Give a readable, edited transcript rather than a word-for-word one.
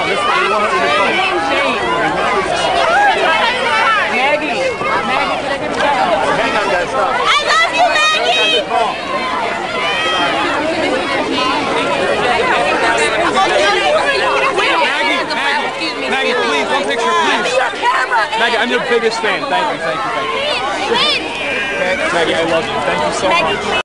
this is Maggie, can I get a ball? Hang on, guys, stop. I love you, Maggie! Maggie, please, one picture, please. Maggie, I'm your biggest fan. Thank you. Maggie, I love you. Thank you so much.